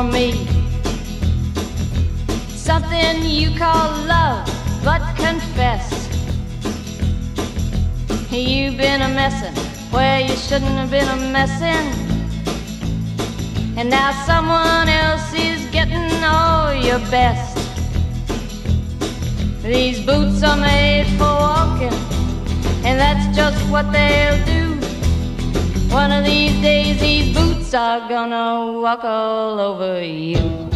for me. Something you call love, but confess you've been a messin' where you shouldn't have been a messin', and now someone else is getting all your best. These boots are made for walking, and that's just what they'll do. One of these days these boots are gonna walk all over you.